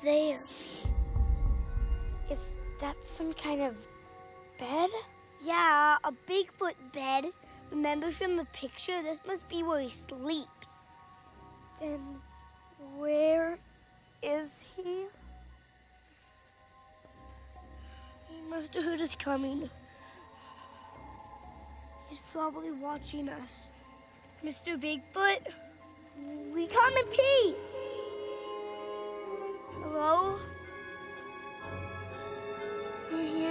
there? Is that some kind of bed? Yeah, a Bigfoot bed. Remember from the picture? This must be where he sleeps. Then where is he? He must have heard us coming. He's probably watching us. Mr. Bigfoot, we come in peace. Hello? We're here.